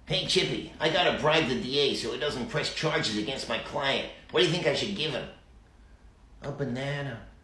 Hey, Chippy, I gotta bribe the DA so he doesn't press charges against my client. What do you think I should give him? A banana.